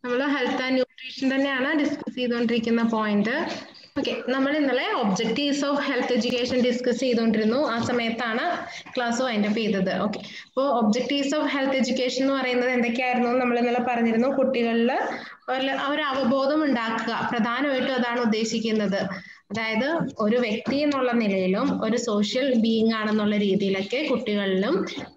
നമ്മൾ health and nutrition തന്നെയാണ് discuss ചെയ്തുകൊണ്ടിരിക്കുന്ന പോയിന്റ്. ഓക്കെ, നമ്മൾ ഇന്നലെ objectives of health education discuss ചെയ്തുകൊണ്ടിരുന്നു. ആ സമയത്താണ് ക്ലാസ് വൈൻഡപ്പ് ചെയ്തത്. ഓക്കെ, അപ്പോൾ ഒബ്ജക്റ്റീവ്സ് ഓഫ് ഹെൽത്ത് എഡ്യൂക്കേഷൻ എന്ന് പറയുന്നത് എന്തൊക്കെയായിരുന്നു നമ്മൾ ഇന്നലെ പറഞ്ഞിരുന്നു. കുട്ടികളിൽ ഒരു അവബോധം ഉണ്ടാക്കുക, പ്രധാനമായിട്ടും അതാണ് ഉദ്ദേശിക്കുന്നത്. അതായത് ഒരു വ്യക്തി എന്നുള്ള നിലയിലും ഒരു സോഷ്യൽ ബീയിങ് ആണെന്നുള്ള രീതിയിലൊക്കെ കുട്ടികളിലും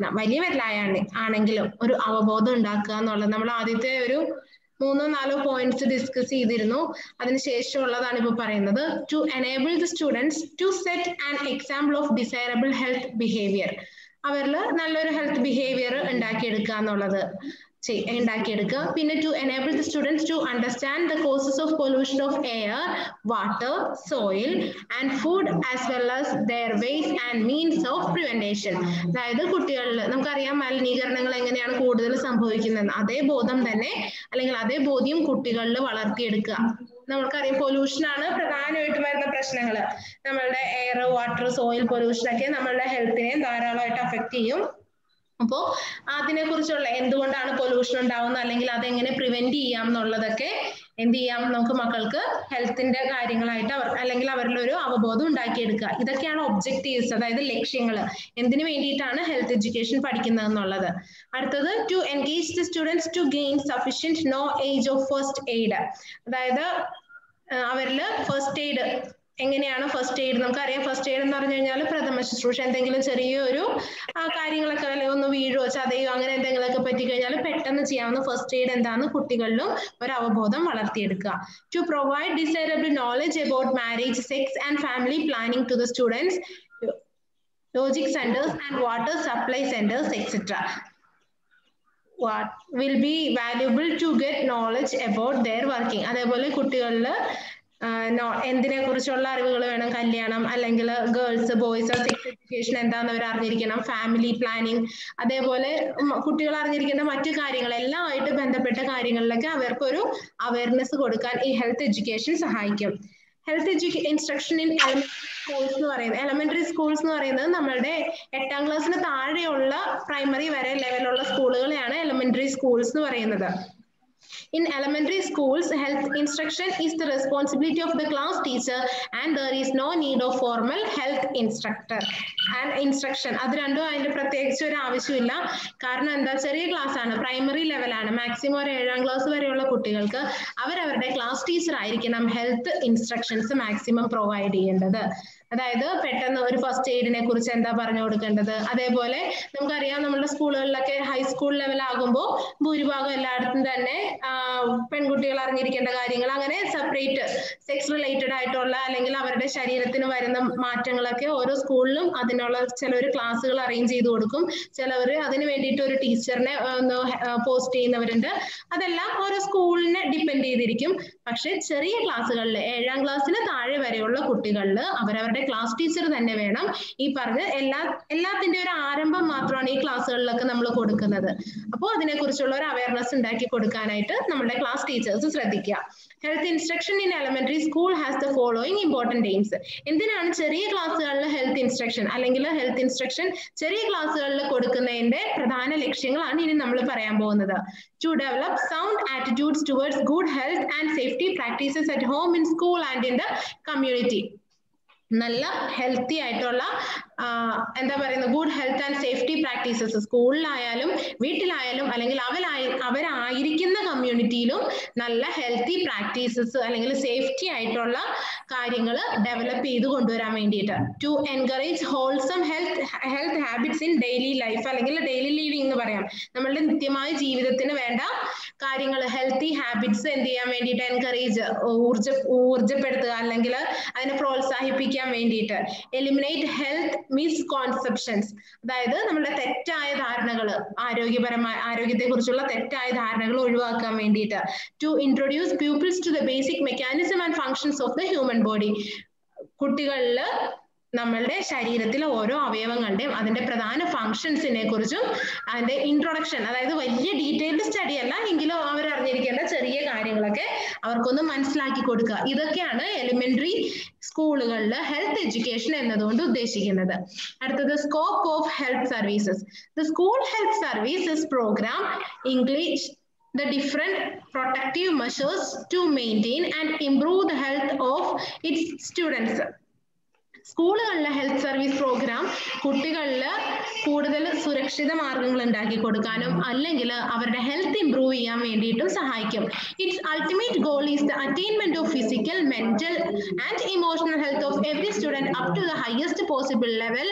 ആണെങ്കിലും ഒരു അവബോധം ഉണ്ടാക്കുക എന്നുള്ളത് നമ്മൾ ആദ്യത്തെ ഒരു 3-4 പോയിന്റ്സ് ഡിസ്കസ് ചെയ്തിരുന്നു. അതിനുശേഷമുള്ളതാണ് ഇപ്പോൾ പറയുന്നത്. To enable the students to set an example of desirable health behaviour. അവരിൽ നല്ലൊരു ഹെൽത്ത് ബിഹേവിയർ ഉണ്ടാക്കിയെടുക്കുക എന്നുള്ളത് ഉണ്ടാക്കിയെടുക്കുക. പിന്നെ to enable the students to understand the causes of pollution of air, water, soil and food as well as their ways and means of prevention. അതായത് കുട്ടികളിൽ നമുക്കറിയാം മലിനീകരണങ്ങൾ എങ്ങനെയാണ് കൂടുതൽ സംഭവിക്കുന്നത്. അതേ ബോധം തന്നെ അല്ലെങ്കിൽ അതേ ബോധ്യം കുട്ടികളിൽ വളർത്തിയെടുക്കുക. നമുക്കറിയാം പൊല്യൂഷൻ ആണ് പ്രധാനമായിട്ട് വരുന്ന പ്രശ്നങ്ങൾ. നമ്മളുടെ എയർ, വാട്ടർ, സോയിൽ പൊല്യൂഷൻ ഒക്കെ നമ്മളുടെ ഹെൽത്തിനെ ധാരാളമായിട്ട് അഫക്റ്റ് ചെയ്യും. അപ്പോൾ അതിനെ കുറിച്ചുള്ള എന്തുകൊണ്ടാണ് പൊല്യൂഷൻ ഉണ്ടാവുന്നത് അല്ലെങ്കിൽ അതെങ്ങനെ പ്രിവെന്റ് ചെയ്യാം എന്നുള്ളതൊക്കെ എന്ത് ചെയ്യാം, നമുക്ക് മക്കൾക്ക് ഹെൽത്തിന്റെ കാര്യങ്ങളായിട്ട് അല്ലെങ്കിൽ അവരിൽ ഒരു അവബോധം ഉണ്ടാക്കിയെടുക്കുക. ഇതൊക്കെയാണ് ഒബ്ജക്റ്റീവ്സ്, അതായത് ലക്ഷ്യങ്ങൾ. എന്തിനു വേണ്ടിയിട്ടാണ് ഹെൽത്ത് എഡ്യൂക്കേഷൻ പഠിക്കുന്നത് എന്നുള്ളത്. അടുത്തത് to engage the students to gain sufficient knowledge of first aid. അതായത് അവരിൽ ഫസ്റ്റ് എയ്ഡ് എങ്ങനെയാണ് ഫസ്റ്റ് എയ്ഡ്, നമുക്കറിയാം ഫസ്റ്റ് എയ്ഡ് എന്ന് പറഞ്ഞു കഴിഞ്ഞാൽ പ്രഥമ ശുശ്രൂഷ. എന്തെങ്കിലും ചെറിയൊരു കാര്യങ്ങളൊക്കെ ഒന്ന് വീഴോ ചതയോ അങ്ങനെ എന്തെങ്കിലുമൊക്കെ പറ്റിക്കഴിഞ്ഞാൽ പെട്ടെന്ന് ചെയ്യാവുന്ന ഫസ്റ്റ് എയ്ഡ് എന്താണെന്ന് കുട്ടികളിലും ഒരു അവബോധം വളർത്തിയെടുക്കുക. To provide desirable knowledge about marriage, sex and family planning to the students, logic centres and water supply centres etcetera. What will be valuable to get knowledge about their working. അതേപോലെ കുട്ടികളിൽ എന്തിനെ കുറിച്ചുള്ള അറിവുകൾ വേണം, കല്യാണം അല്ലെങ്കിൽ ഗേൾസ് ബോയ്സ് സെക്സ് എഡ്യൂക്കേഷൻ എന്താണെന്ന് അവർ അറിഞ്ഞിരിക്കണം, ഫാമിലി പ്ലാനിങ്, അതേപോലെ കുട്ടികൾ അറിഞ്ഞിരിക്കേണ്ട മറ്റു കാര്യങ്ങൾ എല്ലാമായിട്ട് ബന്ധപ്പെട്ട കാര്യങ്ങളിലൊക്കെ അവർക്കൊരു അവയർനെസ് കൊടുക്കാൻ ഈ ഹെൽത്ത് എഡ്യൂക്കേഷൻ സഹായിക്കും. Health instruction in elementary schools എന്ന് പറയുന്നത് നമ്മളുടെ 8ാം ക്ലാസ്സിന് താഴെയുള്ള പ്രൈമറി വരെ ലെവലുള്ള സ്കൂളുകളെയാണ് എലമെന്ററി സ്കൂൾസ് എന്ന് പറയുന്നത്. In elementary schools, health instruction is the responsibility of the class teacher and there is no need of formal health instructor and instruction. അത് രണ്ടും അതിന്റെ പ്രത്യേകിച്ച് ഒരു ആവശ്യമില്ല. കാരണം എന്താ, ചെറിയ ക്ലാസ് ആണ്, പ്രൈമറി ലെവലാണ്. മാക്സിമം ഒരു 7ാം ക്ലാസ് വരെയുള്ള കുട്ടികൾക്ക് അവരവരുടെ ക്ലാസ് ടീച്ചർ ആയിരിക്കണം ഹെൽത്ത് ഇൻസ്ട്രക്ഷൻസ് മാക്സിമം പ്രൊവൈഡ് ചെയ്യേണ്ടത്. അതായത് പെട്ടെന്ന് ഒരു ഫസ്റ്റ് എയ്ഡിനെ കുറിച്ച് എന്താ പറഞ്ഞു കൊടുക്കേണ്ടത്. അതേപോലെ നമുക്കറിയാം നമ്മുടെ സ്കൂളുകളിലൊക്കെ ഹൈസ്കൂൾ ലെവൽ ആകുമ്പോൾ ഭൂരിഭാഗം എല്ലായിടത്തും തന്നെ പെൺകുട്ടികൾ അറിഞ്ഞിരിക്കേണ്ട കാര്യങ്ങൾ അങ്ങനെ സെപ്പറേറ്റ് സെക്സ് റിലേറ്റഡ് ആയിട്ടുള്ള അല്ലെങ്കിൽ അവരുടെ ശരീരത്തിന് വരുന്ന മാറ്റങ്ങളൊക്കെ ഓരോ സ്കൂളിലും അതിനുള്ള ചിലവർ ക്ലാസ്സുകൾ അറേഞ്ച് ചെയ്ത് കൊടുക്കും, ചിലവർ അതിന് വേണ്ടിയിട്ട് ഒരു ടീച്ചറിനെ പോസ്റ്റ് ചെയ്യുന്നവരുണ്ട്. അതെല്ലാം ഓരോ സ്കൂളിനെ ഡിപ്പെൻഡ് ചെയ്തിരിക്കും. പക്ഷെ ചെറിയ ക്ലാസ്സുകളിൽ 7ാം ക്ലാസ്സിന് താഴെ വരെയുള്ള കുട്ടികളിൽ അവരവരുടെ ക്ലാസ് ടീച്ചർ തന്നെ വേണം. ഈ പറഞ്ഞ എല്ലാത്തിന്റെ ഒരു ആരംഭം മാത്രമാണ് ഈ ക്ലാസ്സുകളിലൊക്കെ നമ്മൾ കൊടുക്കുന്നത്. അപ്പോൾ അതിനെക്കുറിച്ചുള്ള ഒരു അവയർനെസ് ഉണ്ടാക്കി കൊടുക്കാനായിട്ട് നമ്മുടെ ക്ലാസ് ടീച്ചേഴ്സ് ശ്രദ്ധിക്കുക. Health instruction in elementary school has the following important aims. എന്തിനാണ് ചെറിയ ക്ലാസ്സുകളിൽ ഹെൽത്ത് ഇൻസ്ട്രക്ഷൻ അല്ലെങ്കിൽ ഹെൽത്ത് ഇൻസ്ട്രക്ഷൻ ചെറിയ ക്ലാസ്സുകളിൽ കൊടുക്കുന്നതിന്റെ പ്രധാന ലക്ഷ്യങ്ങളാണ് ഇനി നമ്മൾ പറയാൻ പോകുന്നത്. To develop sound attitudes towards good health and safety practices at home, in school and in the community. നല്ല ഹെൽത്തി ആയിട്ടുള്ള എന്താ പറയുന്നത് good health and safety practices സ്കൂളിലായാലും വീട്ടിലായാലും അല്ലെങ്കിൽ അവരായിരിക്കുന്ന കമ്മ്യൂണിറ്റിയിലും നല്ല ഹെൽത്തി പ്രാക്ടീസസ് അല്ലെങ്കിൽ സേഫ്റ്റി ആയിട്ടുള്ള കാര്യങ്ങൾ ഡെവലപ്പ് ചെയ്ത് കൊണ്ടുവരാൻ വേണ്ടിയിട്ട്. To encourage wholesome health habits in daily life അല്ലെങ്കിൽ ഡെയിലി ലിവിംഗ് എന്ന് പറയാം. നമ്മളുടെ നിത്യമായ ജീവിതത്തിന് വേണ്ട കാര്യങ്ങൾ ഹെൽത്തി ഹാബിറ്റ്സ് എന്ത് ചെയ്യാൻ വേണ്ടിയിട്ട് എൻകറേജ് ഊർജപ്പെടുത്തുക അല്ലെങ്കിൽ അതിനെ പ്രോത്സാഹിപ്പിക്കാൻ വേണ്ടിയിട്ട്. എലിമിനേറ്റ് ഹെൽത്ത് മിസ്കോൺസെപ്ഷൻസ്, അതായത് നമ്മുടെ തെറ്റായ ധാരണകൾ ആരോഗ്യത്തെ കുറിച്ചുള്ള തെറ്റായ ധാരണകൾ ഒഴിവാക്കാൻ വേണ്ടിയിട്ട്. To introduce peoples to the basic mechanism and functions of the human body. കുട്ടികളിൽ നമ്മളുടെ ശരീരത്തിലെ ഓരോ അവയവങ്ങളുടെയും അതിന്റെ പ്രധാന ഫങ്ഷൻസിനെ കുറിച്ചും അതിന്റെ ഇൻട്രൊഡക്ഷൻ, അതായത് വലിയ ഡീറ്റെയിൽഡ് സ്റ്റഡി അല്ല എങ്കിലും അവർ അറിഞ്ഞിരിക്കേണ്ട ചെറിയ കാര്യങ്ങളൊക്കെ അവർക്കൊന്ന് മനസ്സിലാക്കി കൊടുക്കുക. ഇതൊക്കെയാണ് എലിമെന്ററി സ്കൂളുകളിൽ ഹെൽത്ത് എഡ്യൂക്കേഷൻ എന്നതുകൊണ്ട് ഉദ്ദേശിക്കുന്നത്. അടുത്തത് scope of health services. The school health services programme English the different protective measures to maintain and improve the health of its students. സ്കൂളുകളിലെ ഹെൽത്ത് സർവീസ് പ്രോഗ്രാം കുട്ടികളിൽ കൂടുതൽ സുരക്ഷിത മാർഗങ്ങൾ ഉണ്ടാക്കി കൊടുക്കാനും അല്ലെങ്കിൽ അവരുടെ ഹെൽത്ത് ഇംപ്രൂവ് ചെയ്യാൻ വേണ്ടിയിട്ടും സഹായിക്കും. Its ultimate goal is the attainment of physical, mental and emotional health of every student up to the highest possible level.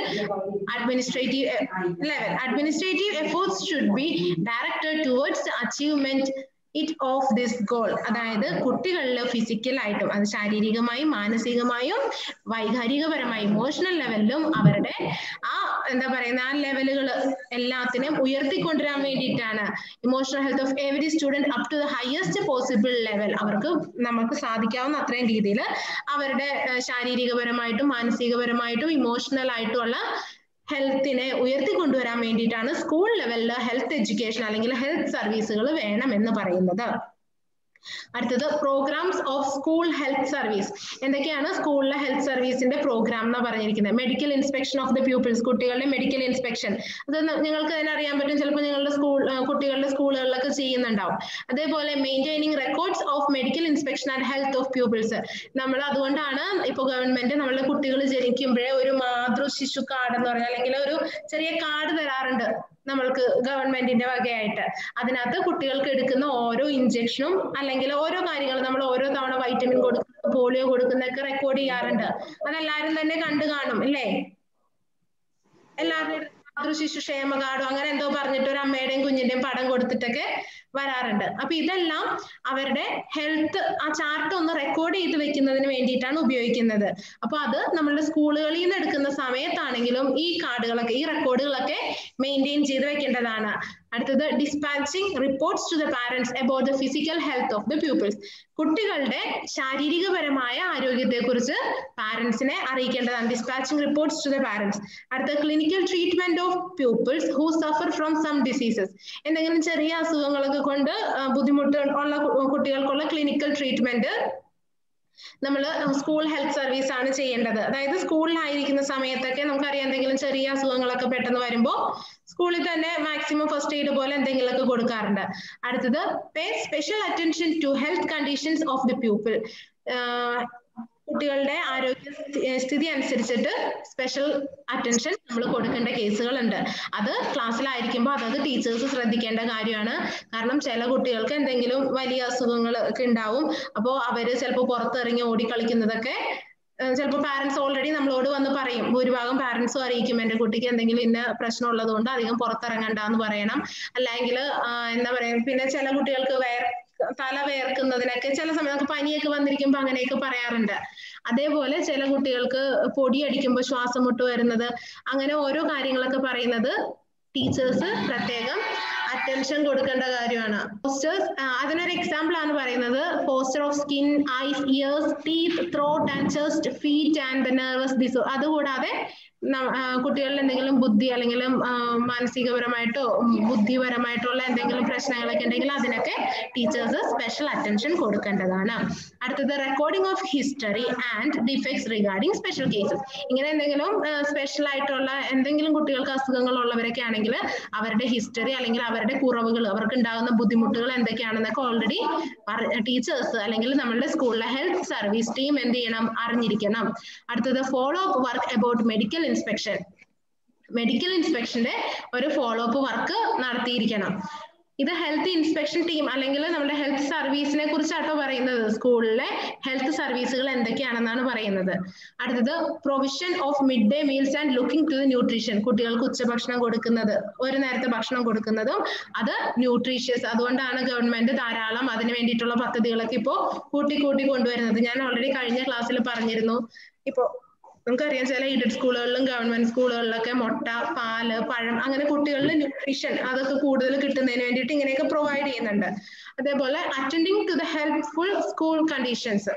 Administrative efforts should be directed towards the achievement of this goal. അതായത് കുട്ടികളിൽ ഫിസിക്കലായിട്ടും അത് ശാരീരികമായും മാനസികമായും വൈകാരികപരമായും emotional ലെവലിലും അവരുടെ ആ എന്താ പറയുന്ന ആ ലെവലുകൾ എല്ലാത്തിനും ഉയർത്തിക്കൊണ്ടുവരാൻ വേണ്ടിയിട്ടാണ് emotional health of every student up to the highest possible level. അവർക്ക് നമുക്ക് സാധിക്കാവുന്ന അത്രയും രീതിയിൽ അവരുടെ ശാരീരികപരമായിട്ടും മാനസികപരമായിട്ടും ഇമോഷണൽ ആയിട്ടുള്ള ഹെൽത്തിനെ ഉയർത്തിക്കൊണ്ടുവരാൻ വേണ്ടിയിട്ടാണ് സ്കൂൾ ലെവലിൽ ഹെൽത്ത് എഡ്യൂക്കേഷൻ അല്ലെങ്കിൽ ഹെൽത്ത് സർവീസുകൾ വേണമെന്ന് പറയുന്നത്. അടുത്തത് programmes of school health service. എന്തൊക്കെയാണ് സ്കൂളിലെ ഹെൽത്ത് സർവീസിന്റെ പ്രോഗ്രാം എന്ന് പറഞ്ഞിരിക്കുന്നത്? Medical inspection of the pupils, കുട്ടികളുടെ മെഡിക്കൽ ഇൻസ്പെക്ഷൻ. അത് നിങ്ങൾക്ക് തന്നെ അറിയാൻ പറ്റും, ചിലപ്പോൾ നിങ്ങളുടെ കുട്ടികളുടെ സ്കൂളുകളിലൊക്കെ ചെയ്യുന്നുണ്ടാവും. അതേപോലെ maintaining records of medical inspection and health of pupils. നമ്മൾ അതുകൊണ്ടാണ് ഇപ്പോൾ ഗവൺമെന്റ് നമ്മളുടെ കുട്ടികൾ ജനിക്കുമ്പോഴേ ഒരു മാതൃ ശിശു കാർഡ് എന്ന് പറഞ്ഞാൽ അല്ലെങ്കിൽ ഒരു ചെറിയ കാർഡ് തരാറുണ്ട് നമ്മൾക്ക് ഗവൺമെന്റിന്റെ വകയായിട്ട്. അതിനകത്ത് കുട്ടികൾക്ക് എടുക്കുന്ന ഓരോ ഇഞ്ചക്ഷനും അല്ലെങ്കിൽ ഓരോ കാര്യങ്ങളും നമ്മൾ ഓരോ തവണ വൈറ്റമിൻ കൊടുക്കുന്ന പോളിയോ കൊടുക്കുന്നൊക്കെ റെക്കോർഡ് ചെയ്യാറുണ്ട്. അതെല്ലാരും തന്നെ കണ്ടു കാണും അല്ലേ? എല്ലാവരുടെയും മാതൃശിശു ക്ഷേമ കാർഡോ അങ്ങനെ എന്തോ പറഞ്ഞിട്ട് ഒരു അമ്മയുടെയും കുഞ്ഞിന്റെയും പടം കൊടുത്തിട്ടൊക്കെ വരാറുണ്ട്. അപ്പൊ ഇതെല്ലാം അവരുടെ ഹെൽത്ത് ആ ചാർട്ട് ഒന്ന് റെക്കോർഡ് ചെയ്ത് വെക്കുന്നതിന് വേണ്ടിയിട്ടാണ് ഉപയോഗിക്കുന്നത്. അപ്പൊ അത് നമ്മളുടെ സ്കൂളുകളിൽ നിന്ന് എടുക്കുന്ന സമയത്താണെങ്കിലും ഈ കാർഡുകളൊക്കെ ഈ റെക്കോർഡുകളൊക്കെ മെയിൻറ്റെയിൻ ചെയ്ത് വെക്കേണ്ടതാണ്. അടുത്തത് dispatching reports to the parents about the physical health of the pupils. കുട്ടികളുടെ ശാരീരികപരമായ ആരോഗ്യത്തെ കുറിച്ച് പാരന്റ്സിനെ അറിയിക്കേണ്ടതാണ്. Dispatching reports to the parents. അടുത്ത clinical treatment of pupils who suffer from some diseases. എന്തെങ്കിലും ചെറിയ അസുഖങ്ങളൊക്കെ കൊണ്ട് ബുദ്ധിമുട്ട് ഉള്ള കുട്ടികൾക്കുള്ള ക്ലിനിക്കൽ ട്രീറ്റ്മെന്റ് നമ്മൾ സ്കൂൾ ഹെൽത്ത് സർവീസ് ആണ് ചെയ്യേണ്ടത്. അതായത് സ്കൂളിലായിരിക്കുന്ന സമയത്തൊക്കെ നമുക്കറിയാം എന്തെങ്കിലും ചെറിയ അസുഖങ്ങളൊക്കെ പെട്ടെന്ന് വരുമ്പോൾ സ്കൂളിൽ തന്നെ മാക്സിമം ഫസ്റ്റ് എയ്ഡ് പോലെ എന്തെങ്കിലുമൊക്കെ കൊടുക്കാറുണ്ട്. അടുത്തത് pay special attention to health conditions of the people. കുട്ടികളുടെ ആരോഗ്യ സ്ഥിതി അനുസരിച്ചിട്ട് സ്പെഷ്യൽ അറ്റൻഷൻ നമ്മൾ കൊടുക്കേണ്ട കേസുകളുണ്ട്. അത് ക്ലാസ്സിലായിരിക്കുമ്പോൾ അതത് ടീച്ചേഴ്സ് ശ്രദ്ധിക്കേണ്ട കാര്യമാണ്. കാരണം ചില കുട്ടികൾക്ക് എന്തെങ്കിലും വലിയ അസുഖങ്ങൾ ഒക്കെ ഉണ്ടാവും. അപ്പോൾ അവര് ചിലപ്പോൾ പുറത്തിറങ്ങി ഓടിക്കളിക്കുന്നതൊക്കെ ചിലപ്പോൾ പാരന്റ്സ് ഓൾറെഡി നമ്മളോട് വന്ന് പറയും. ഭൂരിഭാഗം പാരന്റ്സും അറിയിക്കും എന്റെ കുട്ടിക്ക് എന്തെങ്കിലും ഇന്ന പ്രശ്നം ഉള്ളത് കൊണ്ട് അധികം പുറത്തിറങ്ങണ്ട എന്ന് പറയണം. അല്ലെങ്കിൽ എന്താ പറയാ, പിന്നെ ചില കുട്ടികൾക്ക് തല വേർക്കുന്നതിനൊക്കെ ചില സമയത്ത് പനിയൊക്കെ വന്നിരിക്കുമ്പോൾ അങ്ങനെയൊക്കെ പറയാറുണ്ട്. അതേപോലെ ചില കുട്ടികൾക്ക് പൊടി അടിക്കുമ്പോൾ ശ്വാസം മുട്ട് വരുന്നത്, അങ്ങനെ ഓരോ കാര്യങ്ങളൊക്കെ പറയുന്നത് ടീച്ചേഴ്സ് പ്രത്യേകം അറ്റൻഷൻ കൊടുക്കേണ്ട കാര്യമാണ്. പോസ്റ്റേഴ്സ് അതിനൊരു എക്സാമ്പിൾ ആണ് പറയുന്നത്. Poster of skin, eyes, ears, teeth, throat and chest, feet and the nervous disorder. അതുകൂടാതെ കുട്ടികളിൽ എന്തെങ്കിലും ബുദ്ധി അല്ലെങ്കിൽ മാനസികപരമായിട്ടോ ബുദ്ധിപരമായിട്ടുള്ള എന്തെങ്കിലും പ്രശ്നങ്ങളൊക്കെ ഉണ്ടെങ്കിൽ അതിനൊക്കെ ടീച്ചേഴ്സ് സ്പെഷ്യൽ അറ്റൻഷൻ കൊടുക്കേണ്ടതാണ്. അടുത്തത് recording of history and defects regarding special cases. ഇങ്ങനെ എന്തെങ്കിലും സ്പെഷ്യൽ ആയിട്ടുള്ള എന്തെങ്കിലും കുട്ടികൾക്ക് അസുഖങ്ങൾ ഉള്ളവരൊക്കെ ആണെങ്കിൽ അവരുടെ ഹിസ്റ്ററി അല്ലെങ്കിൽ അവരുടെ കുറവുകൾ, അവർക്ക് ഉണ്ടാകുന്ന ബുദ്ധിമുട്ടുകൾ എന്തൊക്കെയാണെന്നൊക്കെ ഓൾറെഡി ടീച്ചേഴ്സ് അല്ലെങ്കിൽ നമ്മളുടെ സ്കൂളിലെ ഹെൽത്ത് സർവീസ് ടീം എന്ത് ചെയ്യണം, അറിഞ്ഞിരിക്കണം. അടുത്തത് follow up work about medical inspection. Medical ഇൻസ്പെക്ഷന്റെ ഒരു ഫോളോ അപ്പ് വർക്ക് നടത്തിയിരിക്കണം. ഇത് ഹെൽത്ത് ഇൻസ്പെക്ഷൻ ടീം അല്ലെങ്കിൽ നമ്മുടെ ഹെൽത്ത് സർവീസിനെ കുറിച്ചാട്ടോ പറയുന്നത്. സ്കൂളിലെ ഹെൽത്ത് സർവീസുകൾ എന്തൊക്കെയാണെന്നാണ് പറയുന്നത്. അടുത്തത് provision of mid day meals and looking to the nutrition. കുട്ടികൾക്ക് ഉച്ചഭക്ഷണം കൊടുക്കുന്നത്, ഒരു നേരത്തെ ഭക്ഷണം കൊടുക്കുന്നതും അത് ന്യൂട്രീഷ്യസ്. അതുകൊണ്ടാണ് ഗവൺമെന്റ് ധാരാളം അതിന് വേണ്ടിയിട്ടുള്ള പദ്ധതികളൊക്കെ ഇപ്പോൾ കൂട്ടി കൊണ്ടുവരുന്നത്. ഞാൻ ഓൾറെഡി കഴിഞ്ഞ ക്ലാസ്സിൽ പറഞ്ഞിരുന്നു. ഇപ്പോ നമുക്കറിയാം ചില എയ്ഡഡ് സ്കൂളുകളിലും ഗവൺമെന്റ് സ്കൂളുകളിലൊക്കെ മുട്ട, പാല്, പഴം അങ്ങനെ കുട്ടികളിൽ ന്യൂട്രീഷൻ അതൊക്കെ കൂടുതൽ കിട്ടുന്നതിന് വേണ്ടിയിട്ട് ഇങ്ങനെയൊക്കെ പ്രൊവൈഡ് ചെയ്യുന്നുണ്ട്. അതേപോലെ attending to the helpful school conditions.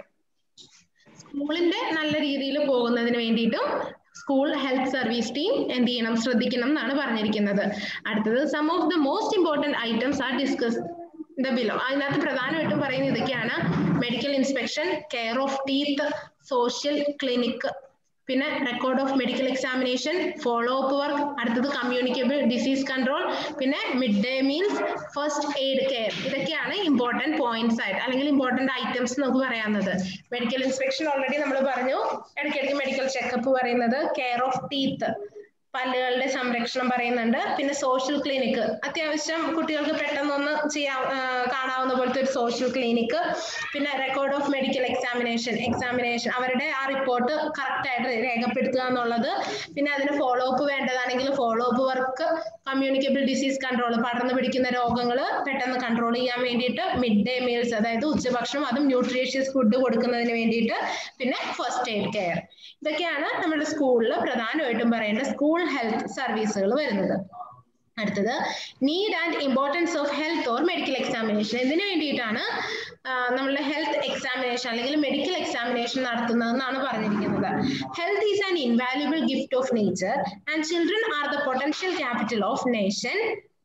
സ്കൂളിന്റെ നല്ല രീതിയിൽ പോകുന്നതിന് വേണ്ടിയിട്ടും സ്കൂൾ ഹെൽത്ത് സർവീസ് ടീം എന്ത് ചെയ്യണം, ശ്രദ്ധിക്കണം എന്നാണ് പറഞ്ഞിരിക്കുന്നത്. അടുത്തത് some of the most important items are discuss the below. അതിനകത്ത് പ്രധാനമായിട്ടും പറയുന്നത് ഇതൊക്കെയാണ്: medical inspection, care of teeth, social clinic, പിന്നെ record of medical examination, follow up work, അടുത്തത് കമ്മ്യൂണിക്കബിൾ ഡിസീസ് കൺട്രോൾ, പിന്നെ mid day meals, first aid care. ഇതൊക്കെയാണ് important points ആയിട്ട് അല്ലെങ്കിൽ ഇമ്പോർട്ടന്റ് ഐറ്റംസ് നമുക്ക് പറയാവുന്നത്. മെഡിക്കൽ ഇൻസ്പെക്ഷൻ ഓൾറെഡി നമ്മൾ പറഞ്ഞു, ഇടയ്ക്കിടയ്ക്ക് മെഡിക്കൽ ചെക്കപ്പ് പറയുന്നത്, കെയർ ഓഫ് ടീത്ത് പല്ലുകളുടെ സംരക്ഷണം പറയുന്നുണ്ട്, പിന്നെ സോഷ്യൽ ക്ലിനിക്ക് അത്യാവശ്യം കുട്ടികൾക്ക് പെട്ടെന്നൊന്ന് കാണാവുന്ന പോലത്തെ ഒരു സോഷ്യൽ ക്ലിനിക്ക്, പിന്നെ റെക്കോർഡ് ഓഫ് മെഡിക്കൽ എക്സാമിനേഷൻ അവരുടെ ആ റിപ്പോർട്ട് കറക്റ്റ് ആയിട്ട് രേഖപ്പെടുത്തുക എന്നുള്ളത്, പിന്നെ അതിന് ഫോളോ അപ്പ് വേണ്ടതാണെങ്കിൽ follow up work, communicable disease control പടർന്നു പിടിക്കുന്ന രോഗങ്ങൾ പെട്ടെന്ന് കൺട്രോൾ ചെയ്യാൻ വേണ്ടിയിട്ട്, മിഡ് ഡേ മീൽസ് അതായത് ഉച്ചഭക്ഷണം അതും ന്യൂട്രീഷ്യസ് ഫുഡ് കൊടുക്കുന്നതിന് വേണ്ടിയിട്ട്, പിന്നെ ഫസ്റ്റ് എയ്ഡ് കെയർ. ഇതൊക്കെയാണ് നമ്മുടെ സ്കൂളിൽ പ്രധാനമായിട്ടും പറയേണ്ട സ്കൂൾ ഹെൽത്ത് സർവീസുകൾ വരുന്നത്. അടുത്തത് need and importance of health or medical examination. ഇതിനു വേണ്ടിയിട്ടാണ് നമ്മളുടെ ഹെൽത്ത് എക്സാമിനേഷൻ അല്ലെങ്കിൽ മെഡിക്കൽ എക്സാമിനേഷൻ നടത്തുന്നതെന്നാണ് പറഞ്ഞിരിക്കുന്നത്. Health is an invaluable gift of nature and children are the potential capital of nation.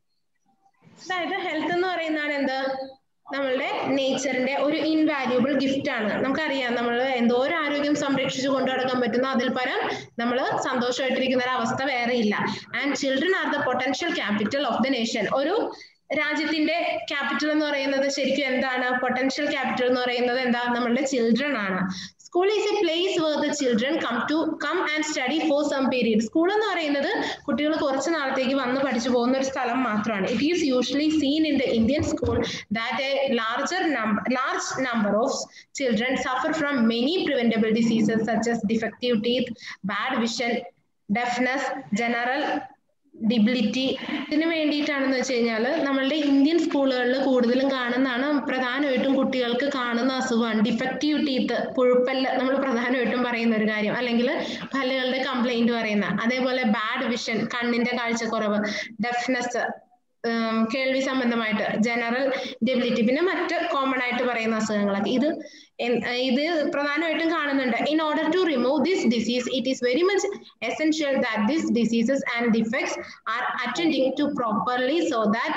അതായത് ഹെൽത്ത് എന്ന് പറയുന്നതാണ് എന്ത്, നമ്മളുടെ നേച്ചറിന്റെ ഒരു ഇൻവാല്യൂബിൾ ഗിഫ്റ്റ് ആണ്. നമുക്കറിയാം നമ്മൾ എന്തോരം ആരോഗ്യം സംരക്ഷിച്ചു കൊണ്ടു നടക്കാൻ പറ്റുന്നു, അതിൽ പരം നമ്മൾ സന്തോഷമായിട്ടിരിക്കുന്ന ഒരു അവസ്ഥ വേറെ ഇല്ല. And children are the potential capital of the nation. ഒരു രാജ്യത്തിന്റെ ക്യാപിറ്റൽ എന്ന് പറയുന്നത് ശരിക്കും എന്താണ്? പൊട്ടൻഷ്യൽ ക്യാപിറ്റൽ എന്ന് പറയുന്നത് എന്താ? നമ്മളുടെ ചിൽഡ്രൻ ആണ്. School is a place where the children come and study for some period. സ്കൂൾ എന്ന് പറയുന്നത് കുട്ടികൾ കുറച്ച് നാളത്തേക്ക് വന്ന് പഠിച്ചു പോകുന്ന ഒരു സ്ഥലം മാത്രമാണ്. It is usually seen in the Indian school that a large number of children suffer from many preventable diseases such as defective teeth, bad vision, deafness, general debility. ഇതിന് വേണ്ടിയിട്ടാണെന്ന് വെച്ച് കഴിഞ്ഞാൽ നമ്മളുടെ ഇന്ത്യൻ സ്കൂളുകളിൽ കൂടുതലും കാണുന്നതാണ്, പ്രധാനമായിട്ടും കുട്ടികൾക്ക് കാണുന്ന അസുഖമാണ് ഡിഫക്റ്റീവ് ടീത്ത്, പുഴുപ്പല്ല് നമ്മൾ പ്രധാനമായിട്ടും പറയുന്ന ഒരു കാര്യം, അല്ലെങ്കിൽ പല്ലുകളുടെ കംപ്ലൈന്റ് പറയുന്ന. അതേപോലെ ബാഡ് വിഷൻ, കണ്ണിന്റെ കാഴ്ചക്കുറവ്, ഡെഫ്നെസ് കേൾവി സംബന്ധമായിട്ട്, ജനറൽ ഡിബിലിറ്റി, പിന്നെ മറ്റ് കോമൺ ആയിട്ട് പറയുന്ന അസുഖങ്ങളൊക്കെ ഇത് പ്രധാനമായിട്ടും കാണുന്നുണ്ട്. In order to remove this disease it is very much essential that this diseases and defects are attending to properly so that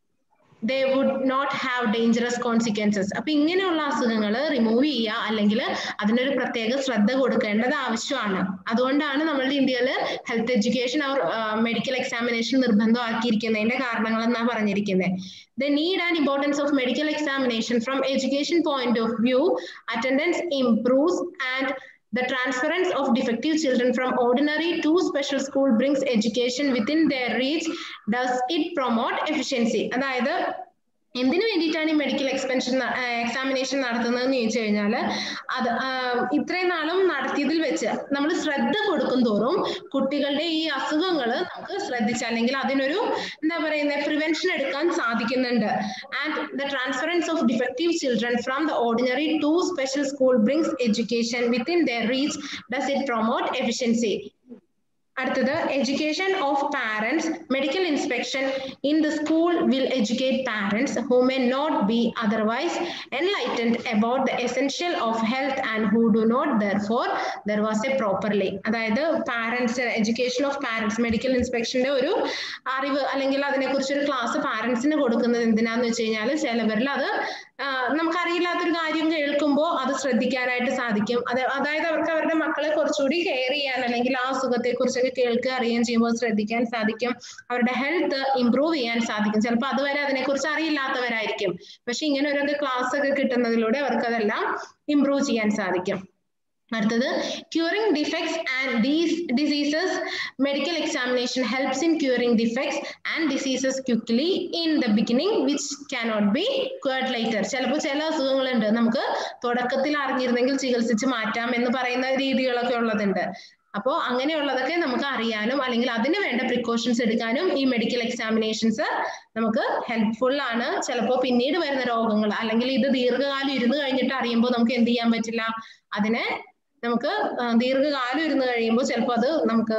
they would not have dangerous consequences. അപ്പൊ ഇങ്ങനെയുള്ള അസുഖങ്ങൾ റിമൂവ് ചെയ്യുക അല്ലെങ്കിൽ അതിനൊരു പ്രത്യേക ശ്രദ്ധ കൊടുക്കേണ്ടത് ആവശ്യമാണ്. അതുകൊണ്ടാണ് നമ്മളുടെ ഇന്ത്യയിൽ health education or medical examination നിർബന്ധമാക്കിയിരിക്കുന്നതിന്റെ കാരണങ്ങൾ എന്നാ പറഞ്ഞിരിക്കുന്നത്. The need and importance of medical examination from education point of view, attendance improves and the transference of defective children from ordinary to special school brings education within their reach. Does it promote efficiency? അതായത് എന്തിനു വേണ്ടിയിട്ടാണ് ഈ medical examination നടത്തുന്നതെന്ന് ചോദിച്ചു കഴിഞ്ഞാൽ, അത് ഇത്രയും നാളും നടത്തിയതിൽ വെച്ച് നമ്മൾ ശ്രദ്ധ കൊടുക്കും തോറും കുട്ടികളുടെ ഈ അസുഖങ്ങൾ നമുക്ക് ശ്രദ്ധിച്ച് അല്ലെങ്കിൽ അതിനൊരു എന്താ പറയുന്നത് പ്രിവെൻഷൻ എടുക്കാൻ സാധിക്കുന്നുണ്ട്. And the transference of defective children from the ordinary to special school brings education within their reach. Does it promote efficiency? അടുത്തത് education of parents. Medical inspection in the school will educate parents who may not be otherwise enlightened about the essential of health and who do not therefore there was a properly. അതായത് parents, education of parents, medical ഇൻസ്പെക്ഷന്റെ ഒരു അറിവ് അല്ലെങ്കിൽ അതിനെക്കുറിച്ചൊരു class പാരന്റ്സിന് കൊടുക്കുന്നത് എന്തിനാന്ന് വെച്ച് കഴിഞ്ഞാൽ ചിലവരിൽ അത് നമുക്കറിയില്ലാത്തൊരു കാര്യം കേൾക്കുമ്പോൾ അത് ശ്രദ്ധിക്കാനായിട്ട് സാധിക്കും. അതായത് അവർക്ക് അവരുടെ മക്കളെ കുറച്ചുകൂടി കെയർ ചെയ്യാൻ അല്ലെങ്കിൽ ആ അസുഖത്തെ കുറിച്ചൊക്കെ കേൾക്കുക അറിയുകയും ചെയ്യുമ്പോൾ ശ്രദ്ധിക്കാൻ സാധിക്കും. അവരുടെ ഹെൽത്ത് ഇംപ്രൂവ് ചെയ്യാൻ സാധിക്കും. ചിലപ്പോൾ അതുവരെ അതിനെക്കുറിച്ച് അറിയില്ലാത്തവരായിരിക്കും. പക്ഷെ ഇങ്ങനെ ഒരു ക്ലാസ് ഒക്കെ കിട്ടുന്നതിലൂടെ അവർക്ക് അതെല്ലാം ഇംപ്രൂവ് ചെയ്യാൻ സാധിക്കും. അടുത്തത് curing defects and these diseases. Medical examination helps in curing defects and diseases quickly in the beginning which cannot be cured later. ചിലപ്പോൾ ചില അസുഖങ്ങളുണ്ട് നമുക്ക് തുടക്കത്തിൽ അറിഞ്ഞിരുന്നെങ്കിൽ ചികിത്സിച്ച് മാറ്റാം എന്ന് പറയുന്ന രീതികളൊക്കെ ഉള്ളതുണ്ട്. അപ്പോൾ അങ്ങനെയുള്ളതൊക്കെ നമുക്ക് അറിയാനും അല്ലെങ്കിൽ അതിന് വേണ്ട പ്രിക്കോഷൻസ് എടുക്കാനും ഈ മെഡിക്കൽ എക്സാമിനേഷൻസ് നമുക്ക് ഹെൽപ്ഫുൾ ആണ്. ചിലപ്പോൾ പിന്നീട് വരുന്ന രോഗങ്ങൾ അല്ലെങ്കിൽ ഇത് ദീർഘകാലം ഇരുന്ന് കഴിഞ്ഞിട്ട് അറിയുമ്പോൾ നമുക്ക് എന്ത് ചെയ്യാൻ പറ്റില്ല, അതിനെ നമുക്ക് ദീർഘകാലം ഇരുന്ന് കഴിയുമ്പോൾ ചിലപ്പോൾ അത് നമുക്ക്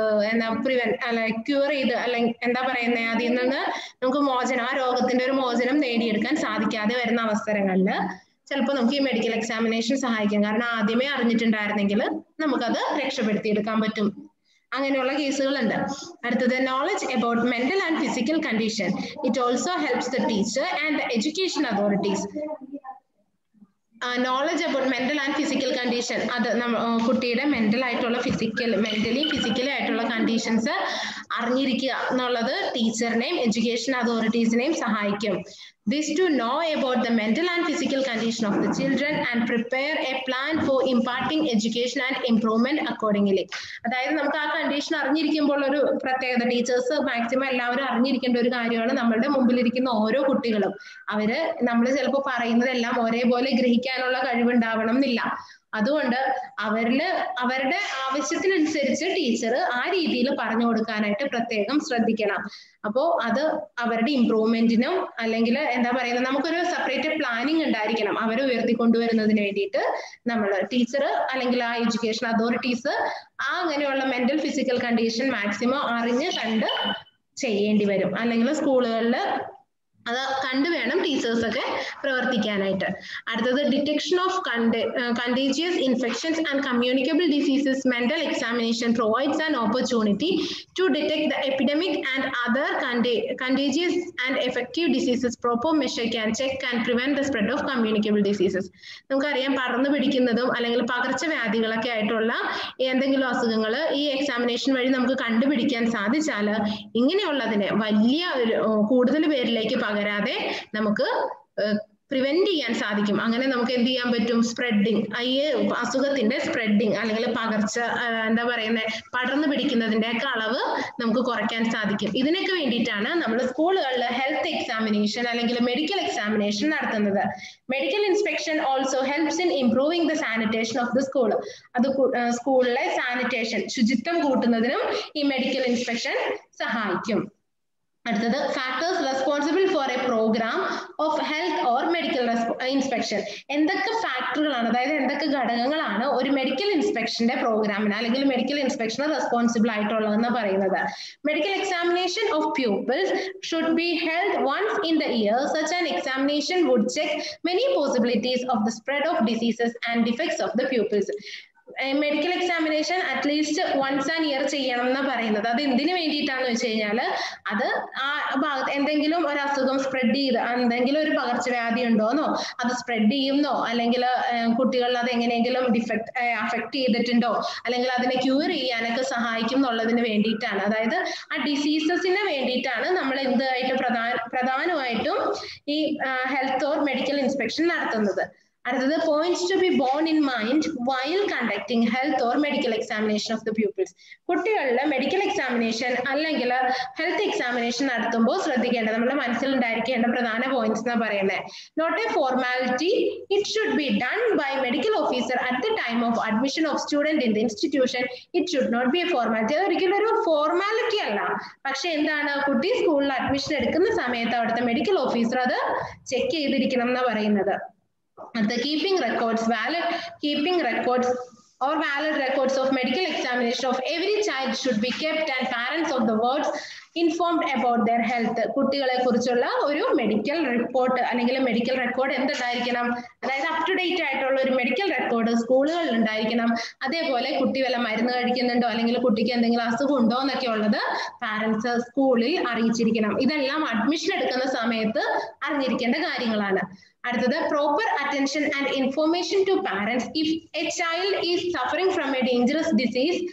ക്യൂർ ചെയ്ത് അല്ലെങ്കിൽ എന്താ പറയുന്നത് അതിൽ നിന്ന് നമുക്ക് മോചനം, ആ രോഗത്തിന്റെ ഒരു മോചനം നേടിയെടുക്കാൻ സാധിക്കാതെ വരുന്ന അവസരങ്ങളിൽ ചിലപ്പോൾ നമുക്ക് ഈ മെഡിക്കൽ എക്സാമിനേഷൻ സഹായിക്കും. കാരണം ആദ്യമേ അറിഞ്ഞിട്ടുണ്ടായിരുന്നെങ്കിൽ നമുക്കത് രക്ഷപ്പെടുത്തിയെടുക്കാൻ പറ്റും. അങ്ങനെയുള്ള കേസുകളുണ്ട്. അടുത്തത് knowledge about mental and physical condition. It also helps the teacher and the education authorities. knowledge about mental and physical condition. അത് കുട്ടിയുടെ മെന്റൽ ആയിട്ടുള്ള മെന്റലി ഫിസിക്കലി ആയിട്ടുള്ള കണ്ടീഷൻസ് അറിഞ്ഞിരിക്കുക എന്നുള്ളത് ടീച്ചറിനെയും എഡ്യൂക്കേഷൻ അതോറിറ്റീസിനെയും സഹായിക്കും. This to know about the mental and physical condition of the children and prepare a plan for imparting education and improvement accordingly. അതായത് നമുക്ക് ആ കണ്ടീഷൻ അറിഞ്ഞിരിക്കുമ്പോൾ ഒരു പ്രത്യേകത, ടീച്ചേഴ്സ് മാക്സിമം എല്ലാവരും അറിഞ്ഞിരിക്കേണ്ട ഒരു കാര്യമാണ് നമ്മളുടെ മുമ്പിലിരിക്കുന്ന ഓരോ കുട്ടികളും അവര് നമ്മൾ ചിലപ്പോൾ പറയുന്നതെല്ലാം ഒരേപോലെ ഗ്രഹിക്കാനുള്ള കഴിവുണ്ടാവണം എന്നില്ല. അതുകൊണ്ട് അവരുടെ ആവശ്യത്തിനനുസരിച്ച് ടീച്ചർ ആ രീതിയിൽ പറഞ്ഞു കൊടുക്കാനായിട്ട് പ്രത്യേകം ശ്രദ്ധിക്കണം. അപ്പോൾ അത് അവരുടെ ഇംപ്രൂവ്മെന്റിനും അല്ലെങ്കിൽ എന്താ പറയുന്നത് നമുക്കൊരു സെപ്പറേറ്റ് പ്ലാനിങ് ഉണ്ടായിരിക്കണം അവരെ ഉയർത്തിക്കൊണ്ടുവരുന്നതിന് വേണ്ടിയിട്ട്. നമ്മൾ ടീച്ചർ അല്ലെങ്കിൽ ആ എഡ്യൂക്കേഷൻ അതോറിറ്റീസ് ആ അങ്ങനെയുള്ള മെന്റൽ ഫിസിക്കൽ കണ്ടീഷൻ മാക്സിമം അറിഞ്ഞ് കണ്ട് ചെയ്യേണ്ടി വരും. അല്ലെങ്കിൽ സ്കൂളുകളിൽ അത് കണ്ടു വേണം ടീച്ചേഴ്സ് ഒക്കെ പ്രവർത്തിക്കാനായിട്ട്. അടുത്തത് detection of contagious infections and communicable diseases. Mental examination provides an opportunity to detect the epidemic and other contagious and effective diseases. Proper measure can check and prevent the spread of communicable diseases. നമുക്കറിയാം പടർന്നു പിടിക്കുന്നതും അല്ലെങ്കിൽ പകർച്ചവ്യാധികളൊക്കെ ആയിട്ടുള്ള എന്തെങ്കിലും അസുഖങ്ങൾ ഈ examination വഴി നമുക്ക് കണ്ടുപിടിക്കാൻ സാധിച്ചാൽ ഇങ്ങനെയുള്ളതിനെ കൂടുതൽ പേരിലേക്ക് പകരാതെ നമുക്ക് പ്രിവെന്റ് ചെയ്യാൻ സാധിക്കും. അങ്ങനെ നമുക്ക് എന്ത് ചെയ്യാൻ പറ്റും? സ്പ്രെഡിങ്, ഈ അസുഖത്തിന്റെ സ്പ്രെഡിങ് അല്ലെങ്കിൽ എന്താ പറയുന്നത് പടർന്നു പിടിക്കുന്നതിന്റെ ഒക്കെ അളവ് നമുക്ക് കുറയ്ക്കാൻ സാധിക്കും. ഇതിനൊക്കെ വേണ്ടിയിട്ടാണ് നമ്മൾ സ്കൂളുകളിൽ ഹെൽത്ത് എക്സാമിനേഷൻ അല്ലെങ്കിൽ മെഡിക്കൽ എക്സാമിനേഷൻ നടത്തുന്നത്. Medical inspection also helps in improving the sanitation of the school. അത് സ്കൂളിലെ സാനിറ്റേഷൻ ശുചിത്വം കൂട്ടുന്നതിനും ഈ മെഡിക്കൽ ഇൻസ്പെക്ഷൻ സഹായിക്കും. അടുത്തത് factors responsible for a programme of health or medical inspection. എന്തൊക്കെ ഫാക്ടറുകളാണ്, അതായത് എന്തൊക്കെ ഘടകങ്ങളാണ് ഒരു മെഡിക്കൽ ഇൻസ്പെക്ഷന്റെ പ്രോഗ്രാമിന് അല്ലെങ്കിൽ മെഡിക്കൽ ഇൻസ്പെക്ഷന് റെസ്പോൺസിബിൾ ആയിട്ടുള്ളതെന്ന് പറയുന്നത്? Medical examination of pupils should be held once in the year. Such an examination would check many possibilities of the spread of diseases and defects of the pupils. Medical examination at least once an year ചെയ്യണം എന്ന് പറയുന്നത് അത് എന്തിനു വേണ്ടിയിട്ടാന്ന് വെച്ച് കഴിഞ്ഞാൽ അത് ആ ഭാഗത്ത് എന്തെങ്കിലും ഒരു അസുഖം സ്പ്രെഡ് ചെയ്ത് എന്തെങ്കിലും ഒരു പകർച്ചവ്യാധി ഉണ്ടോന്നോ അത് സ്പ്രെഡ് ചെയ്യുന്നോ അല്ലെങ്കിൽ കുട്ടികളിൽ അത് എങ്ങനെയെങ്കിലും അഫക്ട് ചെയ്തിട്ടുണ്ടോ അല്ലെങ്കിൽ അതിനെ ക്യൂർ ചെയ്യാനൊക്കെ സഹായിക്കും എന്നുള്ളതിന് വേണ്ടിയിട്ടാണ്. അതായത് ആ ഡിസീസസിന് വേണ്ടിയിട്ടാണ് നമ്മൾ എന്തായിട്ട് പ്രധാനമായിട്ടും ഈ ഹെൽത്ത് ഓർ മെഡിക്കൽ ഇൻസ്പെക്ഷൻ നടത്തുന്നത്. അടുത്തത് points to be born in mind while conducting health or medical examination of the pupils. കുട്ടികളുടെ മെഡിക്കൽ എക്സാമിനേഷൻ അല്ലെങ്കിൽ ഹെൽത്ത് എക്സാമിനേഷൻ നടത്തുമ്പോൾ ശ്രദ്ധിക്കേണ്ടത് നമ്മുടെ മനസ്സിലുണ്ടായിരിക്കേണ്ട പ്രധാന പോയിന്റ്സ് എന്നാ പറയുന്നത്. Not a formality, it should be done by medical officer at the time of admission of student in the institution. It should not be a formality. അത് ഒരിക്കലും ഒരു ഫോർമാലിറ്റി അല്ല, പക്ഷെ എന്താണ് കുട്ടി സ്കൂളിൽ അഡ്മിഷൻ എടുക്കുന്ന സമയത്ത് അവിടുത്തെ മെഡിക്കൽ ഓഫീസർ അത് ചെക്ക് ചെയ്തിരിക്കണം എന്നാ പറയുന്നത്. The keeping records of medical examination of every child should be kept and parents of the wards informed about their health. കുട്ടികളെ കുറിച്ചുള്ള ഒരു മെഡിക്കൽ റിപ്പോർട്ട് അല്ലെങ്കിൽ മെഡിക്കൽ റെക്കോർഡ് എന്തുണ്ടായിരിക്കണം? അതായത് അപ് ടു ഡേറ്റ് ആയിട്ടുള്ള ഒരു മെഡിക്കൽ റെക്കോർഡ് സ്കൂളുകളിൽ ഉണ്ടായിരിക്കണം. അതേപോലെ കുട്ടി വല്ല മരുന്ന് കഴിക്കുന്നുണ്ടോ അല്ലെങ്കിൽ കുട്ടിക്ക് എന്തെങ്കിലും അസുഖം ഉണ്ടോ എന്നൊക്കെ ഉള്ളത് പാരന്റ്സ് സ്കൂളിൽ അറിയിച്ചിരിക്കണം. ഇതെല്ലാം അഡ്മിഷൻ എടുക്കുന്ന സമയത്ത് അറിഞ്ഞിരിക്കേണ്ട കാര്യങ്ങളാണ്. അടുത്തത് proper attention and information to parents. If a child is suffering from a dangerous disease,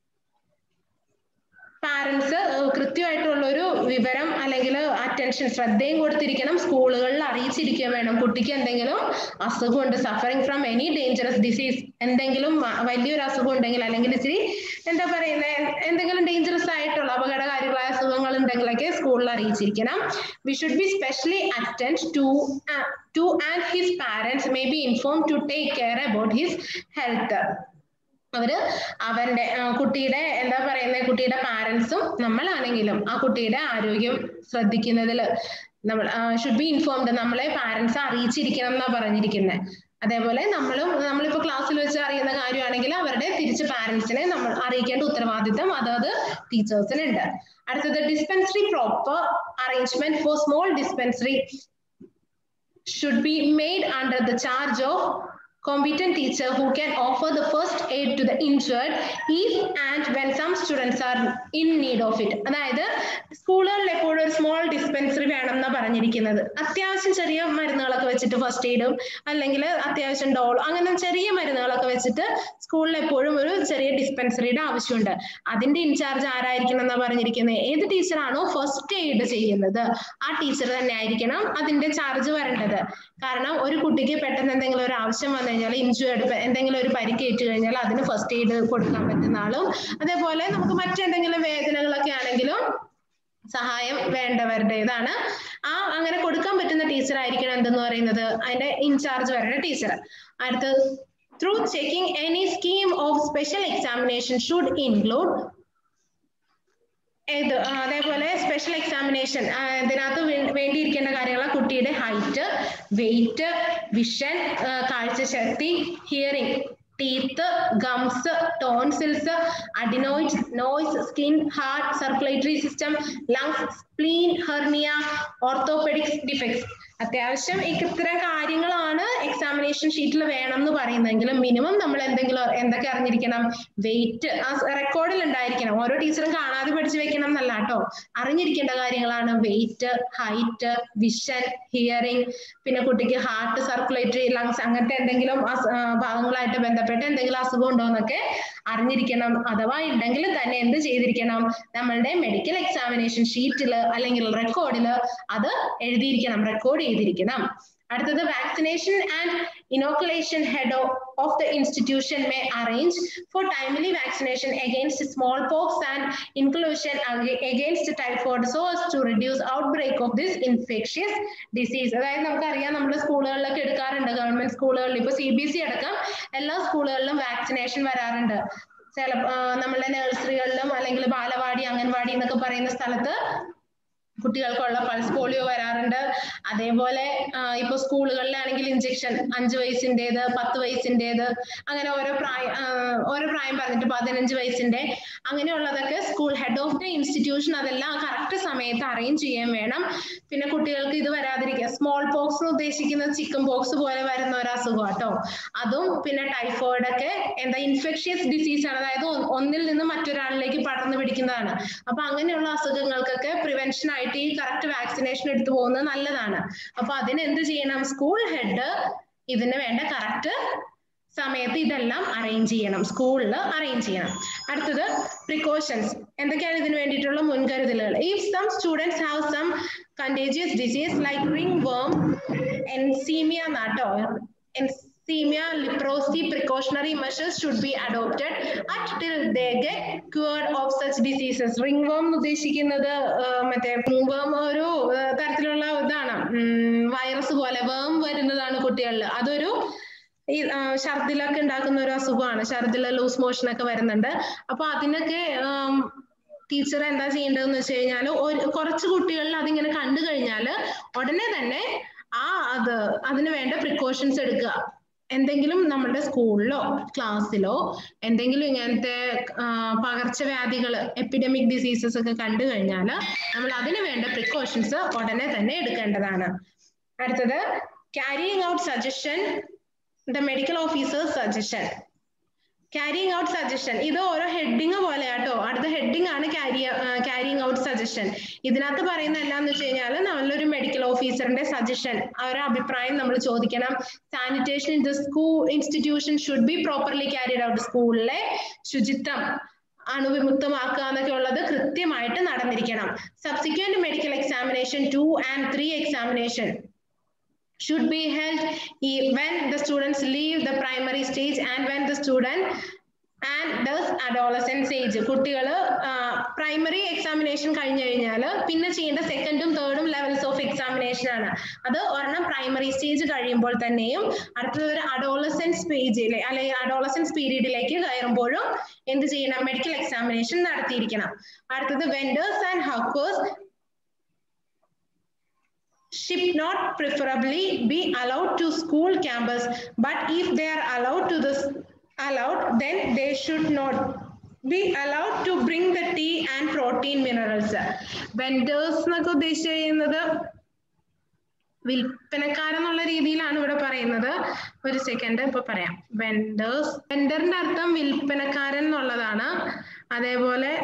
parents കൃത്യമായിട്ടുള്ള ഒരു വിവരം അല്ലെങ്കിൽ അറ്റൻഷൻ ശ്രദ്ധയും കൊടുത്തിരിക്കണം, സ്കൂളുകളിൽ അറിയിച്ചിരിക്കുക വേണം. കുട്ടിക്ക് എന്തെങ്കിലും അസുഖമുണ്ട്, suffering from any dangerous disease, എന്തെങ്കിലും വലിയൊരു അസുഖം ഉണ്ടെങ്കിൽ അല്ലെങ്കിൽ ഇച്ചിരി എന്താ പറയുന്നത് എന്തെങ്കിലും ഡേഞ്ചറസ് ആയിട്ടുള്ള അപകടകാരികളായ അസുഖങ്ങൾ ഉണ്ടെങ്കിലൊക്കെ സ്കൂളിൽ അറിയിച്ചിരിക്കണം. We should be specially attend to and his parents may be informed to take care about his health. അവരുടെ കുട്ടിയുടെ എന്താ പറയുന്നത് കുട്ടിയുടെ പാരന്റ്സും നമ്മളാണെങ്കിലും ആ കുട്ടിയുടെ ആരോഗ്യം ശ്രദ്ധിക്കുന്നതിൽ നമ്മൾ ഷുഡ് ബി ഇൻഫോംഡ്, നമ്മളെ പാരന്റ്സ് അറിയിച്ചിരിക്കണം എന്നാ പറഞ്ഞിരിക്കുന്നത്. അതേപോലെ നമ്മളിപ്പോ ക്ലാസ്സിൽ വെച്ച് അറിയുന്ന കാര്യമാണെങ്കിൽ അവരുടെ തിരിച്ച് പാരന്റ്സിനെ നമ്മൾ അറിയിക്കേണ്ട ഉത്തരവാദിത്തം അതാത് ടീച്ചേഴ്സിനുണ്ട്. അടുത്തത് dispensary proper arrangement for small dispensary should be made under the charge of competent teacher who can offer the first aid to the injured if and when some students are in need of it. അതായത് സ്കൂളുകളിൽ എപ്പോഴും ഒരു small dispensary വേണം എന്നാ പറഞ്ഞിരിക്കുന്നത്. അത്യാവശ്യം ചെറിയ മരുന്നുകളൊക്കെ വെച്ചിട്ട് ഫസ്റ്റ് എയ്ഡും അല്ലെങ്കിൽ അത്യാവശ്യം ഡോൾ അങ്ങനെ ചെറിയ മരുന്നുകളൊക്കെ വെച്ചിട്ട് സ്കൂളിൽ എപ്പോഴും ഒരു ചെറിയ ഡിസ്പെൻസറിയുടെ ആവശ്യമുണ്ട്. അതിന്റെ ഇൻചാർജ് ആരായിരിക്കണം എന്നാ പറഞ്ഞിരിക്കുന്നത്? ഏത് ടീച്ചറാണോ ഫസ്റ്റ് എയ്ഡ് ചെയ്യുന്നത് ആ ടീച്ചർ തന്നെ ആയിരിക്കണം അതിന്റെ ചാർജ് വരേണ്ടത്. കാരണം ഒരു കുട്ടിക്ക് പെട്ടെന്ന് എന്തെങ്കിലും ഒരു ആവശ്യം വന്നു കഴിഞ്ഞാൽ, ഇൻജുർഡ് എന്തെങ്കിലും ഒരു പരിക്കേറ്റ് കഴിഞ്ഞാൽ അതിന് ഫസ്റ്റ് എയ്ഡ് കൊടുക്കാൻ പറ്റുന്ന ആളും, അതേപോലെ നമുക്ക് മറ്റെന്തെങ്കിലും വേദനകളൊക്കെ ആണെങ്കിലും സഹായം വേണ്ടവരുടേതാണ് അങ്ങനെ കൊടുക്കാൻ പറ്റുന്ന ടീച്ചർ ആയിരിക്കണം എന്തെന്ന് പറയുന്നത് അതിന്റെ ഇൻചാർജ് വരുന്ന ടീച്ചർ. അടുത്ത് through checking any scheme of special examination should include അതേപോലെ സ്പെഷ്യൽ എക്സാമിനേഷൻ ഇതിനകത്ത് വേണ്ടിയിരിക്കേണ്ട കാര്യങ്ങൾ കുട്ടിയുടെ ഹൈറ്റ്, വെയിറ്റ്, വിഷൻ, കാഴ്ചശക്തി, hearing, teeth, gums, tonsils, adenoid, nose, skin, heart, circulatory system, lungs, spleen, hernia, orthopedics defects. അത്യാവശ്യം ഇത്തരം കാര്യങ്ങളാണ് എക്സാമിനേഷൻ ഷീറ്റിൽ വേണം എന്ന് പറയുന്നതെങ്കിലും മിനിമം നമ്മൾ എന്തൊക്കെ അറിഞ്ഞിരിക്കണം? വെയിറ്റ് റെക്കോർഡിൽ ഉണ്ടായിരിക്കണം. ഓരോ ടീച്ചറും കാണാതെ പഠിച്ചു വെക്കണം എന്നല്ല കേട്ടോ, അറിഞ്ഞിരിക്കേണ്ട കാര്യങ്ങളാണ് വെയിറ്റ്, ഹൈറ്റ്, വിഷൻ, ഹിയറിംഗ്, പിന്നെ കുട്ടിക്ക് ഹാർട്ട്, സർക്കുലേറ്ററി, ലങ്സ് അങ്ങനത്തെ എന്തെങ്കിലും ഭാഗങ്ങളായിട്ട് ബന്ധപ്പെട്ട് എന്തെങ്കിലും അസുഖം ഉണ്ടോ എന്നൊക്കെ അറിഞ്ഞിരിക്കണം. അഥവാ ഉണ്ടെങ്കിൽ തന്നെ എന്ത് ചെയ്തിരിക്കണം? നമ്മളുടെ മെഡിക്കൽ എക്സാമിനേഷൻ ഷീറ്റിൽ അല്ലെങ്കിൽ റെക്കോർഡിൽ അത് എഴുതിയിരിക്കണം, റെക്കോർഡ് ചെയ്തിരിക്കണം. അടുത്തത് vaccination and inoculation head of the institution may arrange for timely vaccination against smallpox and inclusion against typhoid so as to reduce outbreak of this infectious disease. അതായത് നമുക്കറിയാം നമ്മുടെ സ്കൂളുകളിലൊക്കെ എടുക്കാറുണ്ട്, ഗവൺമെന്റ് സ്കൂളുകളിൽ ഇപ്പൊ CBSE അടക്കം എല്ലാ സ്കൂളുകളിലും വാക്സിനേഷൻ വരാറുണ്ട്. നമ്മളുടെ നഴ്സറികളിലും അല്ലെങ്കിൽ ബാലവാടി, അംഗൻവാടി എന്നൊക്കെ പറയുന്ന സ്ഥലത്ത് കുട്ടികൾക്കുള്ള പൾസ് പോളിയോ വരാറുണ്ട്. അതേപോലെ ഇപ്പൊ സ്കൂളുകളിലാണെങ്കിൽ ഇഞ്ചക്ഷൻ 5 വയസ്സിൻ്റെത്, 10 വയസ്സിൻ്റെത്, അങ്ങനെ ഓരോ പ്രായം പറഞ്ഞിട്ട് 15 വയസ്സിന്റെ അങ്ങനെയുള്ളതൊക്കെ school head of the institution അതെല്ലാം കറക്റ്റ് സമയത്ത് അറേഞ്ച് ചെയ്യാൻ വേണം. പിന്നെ കുട്ടികൾക്ക് ഇത് വരാതിരിക്കുക, സ്മോൾ പോക്സ് എന്ന് ഉദ്ദേശിക്കുന്നത് ചിക്കൻ പോക്സ് പോലെ വരുന്ന ഒരു അസുഖം കേട്ടോ, അതും പിന്നെ ടൈഫോയിഡ് ഒക്കെ ഇൻഫെക്ഷ്യസ് ഡിസീസ് ആണ്, അതായത് ഒന്നിൽ നിന്ന് മറ്റൊരാളിലേക്ക് പടർന്നു പിടിക്കുന്നതാണ്. അപ്പൊ അങ്ങനെയുള്ള അസുഖങ്ങൾക്കൊക്കെ പ്രിവെൻഷൻ ആയിട്ട് ഈ കറക്റ്റ് വാക്സിനേഷൻ എടുത്തു പോകുന്നത് നല്ലതാണ്. അപ്പൊ അതിന് എന്ത് ചെയ്യണം? സ്കൂൾ ഹെഡ് ഇതിന് വേണ്ട കറക്റ്റ് സമയത്ത് ഇതെല്ലാം അറേഞ്ച് ചെയ്യണം, സ്കൂളിൽ അറേഞ്ച് ചെയ്യണം. അടുത്തത് പ്രിക്കോഷൻസ്. എന്തൊക്കെയാണ് ഇതിന് വേണ്ടിയിട്ടുള്ള മുൻകരുതലുകൾ? If some students have some contagious disease like ringworm, eczema നാട്ടോ, Themia, leprosy, precautionary measures should be adopted until they get cured of such diseases. Ringworm ഉദ്ദേശിക്കുന്നത് മറ്റേ ringworm ഒരു തരത്തിലുള്ള ഇതാണ്, വൈറസ് പോലെ വേം വരുന്നതാണ് കുട്ടികളിൽ. അതൊരു ഈ ഛർദിലൊക്കെ ഉണ്ടാക്കുന്ന ഒരു അസുഖമാണ്, ഛർദില, ലൂസ് മോഷൻ ഒക്കെ വരുന്നുണ്ട്. അപ്പൊ അതിനൊക്കെ ടീച്ചർ എന്താ ചെയ്യേണ്ടതെന്ന് വെച്ച് കഴിഞ്ഞാൽ കുറച്ച് കുട്ടികളിൽ അതിങ്ങനെ കണ്ടു കഴിഞ്ഞാൽ ഉടനെ തന്നെ അതിന് വേണ്ട പ്രിക്കോഷൻസ് എടുക്കുക. എന്തെങ്കിലും നമ്മുടെ സ്കൂളിലോ ക്ലാസ്സിലോ എന്തെങ്കിലും ഇങ്ങനത്തെ പകർച്ചവ്യാധികൾ, എപ്പിഡമിക് ഡിസീസസ് ഒക്കെ കണ്ടു കഴിഞ്ഞാൽ നമ്മൾ അതിന് വേണ്ട പ്രിക്കോഷൻസ് ഉടനെ തന്നെ എടുക്കേണ്ടതാണ്. അടുത്തത് carrying out suggestion, the medical officers suggestion. Carrying out suggestion ഇത് ഓരോ ഹെഡിങ് പോലെ കേട്ടോ. അടുത്ത ഹെഡിങ് ആണ് ക്യാരിയിങ് ഔട്ട് സജഷൻ. ഇതിനകത്ത് പറയുന്ന എന്താന്ന് വെച്ച് കഴിഞ്ഞാൽ നല്ലൊരു മെഡിക്കൽ ഓഫീസറിന്റെ സജഷൻ, അവരുടെ അഭിപ്രായം നമ്മൾ ചോദിക്കണം. Sanitation in the school institution should be properly carried out. സ്കൂളിലെ ശുചിത്വം അണുവിമുക്തമാക്കുക എന്നൊക്കെ ഉള്ളത് കൃത്യമായിട്ട് നടന്നിരിക്കണം. Subsequent medical examination 2 and 3 examination should be held when the students leave the primary stage and when the student and does adolescent age. കുട്ടികൾ primary examination കഴിഞ്ഞു കഴിഞ്ഞാൽ പിന്നെ ചെയ്യേണ്ട സെക്കൻഡും തേർഡും ലെവൽസ് ഓഫ് എക്സാമിനേഷൻ ആണ്. അത് ഒരെണ്ണം പ്രൈമറി സ്റ്റേജ് കഴിയുമ്പോൾ തന്നെയും അടുത്തത് ഒരു അഡോളസെന്റ് സ്റ്റേജിലെ അല്ലെങ്കിൽ അഡോളസെന്റ് പീരീഡിലേക്ക് കയറുമ്പോഴും എന്ത് ചെയ്യണം? മെഡിക്കൽ എക്സാമിനേഷൻ നടത്തിയിരിക്കണം. അടുത്തത് vendors and hawkers should not preferably be allowed to school campus, but if they are allowed then they should not be allowed to bring the tea and protein minerals. Vendors എന്നൊക്കെ ഉദ്ദേശിക്കുന്നത് വിൽപ്പനക്കാരെന്നുള്ള രീതിയിലാണ് ഇവിടെ പറയുന്നത്. ഒരു second ഇപ്പൊ പറയാം. Vendors, വെൻഡറിന്റെ അർത്ഥം വിൽപ്പനക്കാരൻ എന്നുള്ളതാണ്. അതേപോലെ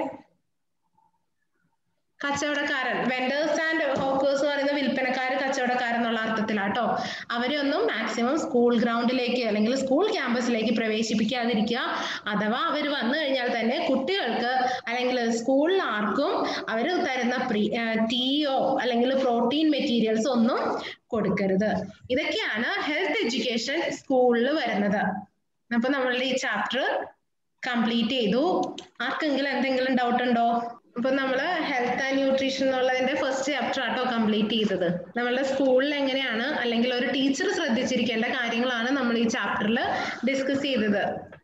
കച്ചവടക്കാരൻ, വെൻഡേഴ്സ് ആൻഡ് ഹോക്കേഴ്സ് എന്ന് പറയുന്ന വിൽപ്പനക്കാർ, കച്ചവടക്കാരൻ എന്നുള്ള അർത്ഥത്തിലാട്ടോ. അവരെയൊന്നും മാക്സിമം സ്കൂൾ ഗ്രൗണ്ടിലേക്ക് അല്ലെങ്കിൽ സ്കൂൾ ക്യാമ്പസിലേക്ക് പ്രവേശിപ്പിക്കാതിരിക്കുക. അഥവാ അവർ വന്നു കഴിഞ്ഞാൽ തന്നെ കുട്ടികൾക്ക് അല്ലെങ്കിൽ സ്കൂളിൽ ആർക്കും അവർ തരുന്ന ടീയോ അല്ലെങ്കിൽ പ്രോട്ടീൻ മെറ്റീരിയൽസ് ഒന്നും കൊടുക്കരുത്. ഇതൊക്കെയാണ് ഹെൽത്ത് എഡ്യൂക്കേഷൻ സ്കൂളിൽ വരുന്നത്. അപ്പൊ നമ്മളുടെ ഈ ചാപ്റ്റർ കംപ്ലീറ്റ് ചെയ്തു. ആർക്കെങ്കിലും എന്തെങ്കിലും ഡൗട്ട് ഉണ്ടോ? അപ്പൊ നമ്മള് ഹെൽത്ത് ആൻഡ് ന്യൂട്രീഷൻ എന്നുള്ളതിന്റെ ഫസ്റ്റ് ചാപ്റ്റർ ആട്ടോ കംപ്ലീറ്റ് ചെയ്തത്. നമ്മളുടെ സ്കൂളിൽ എങ്ങനെയാണ് അല്ലെങ്കിൽ ഒരു ടീച്ചർ ശ്രദ്ധിച്ചിരിക്കേണ്ട കാര്യങ്ങളാണ് നമ്മൾ ഈ ചാപ്റ്ററിൽ ഡിസ്കസ് ചെയ്തത്.